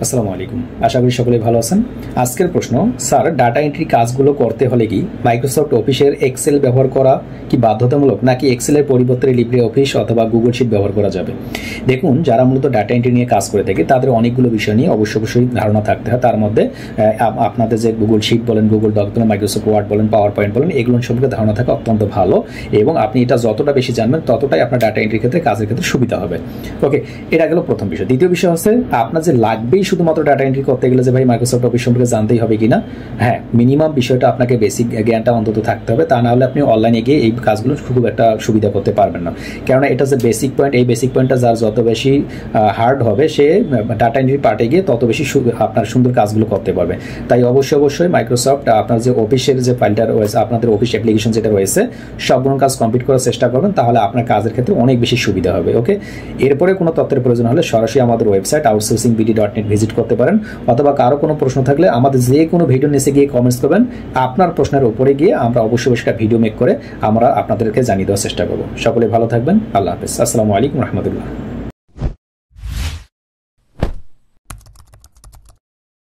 আসসালামু আলাইকুম, আশা করি সকলে ভালো আছেন। আজকের প্রশ্ন, স্যার ডাটা এন্ট্রি কাজগুলো করতে হলে কি মাইক্রোসফট অফিসের এক্সেল ব্যবহার করা কি বাধ্যতামূলক, নাকি এক্সেলের পরিবর্তে লিব্রে অফিস অথবা গুগল শিট ব্যবহার করা যাবে? দেখুন, যারা মূলত ডাটা এন্ট্রি নিয়ে কাজ করে থাকে তাদের অনেকগুলো বিষয় নিয়ে অবশ্যই ধারণা থাকতে হয়। তার মধ্যে আপনাদের যে গুগল শিট বলেন, গুগল ডক বলেন, মাইক্রোসফট ওয়ার্ড বলেন, পাওয়ার পয়েন্ট বলেন, এগুলো সম্পর্কে ধারণা থাকা অত্যন্ত ভালো, এবং আপনি এটা যতটা বেশি জানবেন ততটাই আপনার ডাটা এন্ট্রির ক্ষেত্রে কাজের ক্ষেত্রে সুবিধা হবে। ওকে, এটা গেল প্রথম বিষয়। দ্বিতীয় বিষয় হচ্ছে আপনার যে লাগবেই শুধুমাত্র ডাটা এন্ট্রি করতে গেলে যে ভাই মাইক্রোসফট অফিস সম্পর্কে জানতেই হবে কিনা। হ্যাঁ, মিনিমাম বিষয়টা আপনাকে বেসিক জ্ঞানটা অন্তত থাকতে হবে, তা না হলে আপনি অনলাইনে গিয়ে এই কাজগুলো খুব একটা সুবিধা করতে পারবেন না। কেননা এটা যে বেসিক পয়েন্ট, এই বেসিক পয়েন্টটা যার যত বেশি হার্ড হবে সে ডাটা এন্ট্রি পার্টে গিয়ে তত বেশি আপনার সুন্দর কাজগুলো করতে পারবে। তাই অবশ্যই মাইক্রোসফট আপনার যে অফিসের যে ফাইলটা রয়েছে, আপনাদের অফিস অ্যাপ্লিকেশন যেটা রয়েছে, সবগুলো কাজ কমপ্লিট করার চেষ্টা করবেন, তাহলে আপনার কাজের ক্ষেত্রে অনেক বেশি সুবিধা হবে। ওকে, এরপরে কোনো তথ্যের প্রয়োজন হলে সরাসরি আমাদের ওয়েবসাইট outsourcingbd.net ভিজিট করতে পারেন, অথবা কারো কোনো প্রশ্ন থাকলে আমাদের যে কোনো ভিডিও নিচে গিয়ে কমেন্টস করবেন। আপনার প্রশ্নের উপরে গিয়ে আমরা অবশ্যই একটা ভিডিও মেক করে আমরা আপনাদেরকে জানিয়ে দেওয়ার চেষ্টা করব। সকলে ভালো থাকবেন। আল্লাহ হাফেজ। আসসালামু আলাইকুম রহমতুল্লাহ।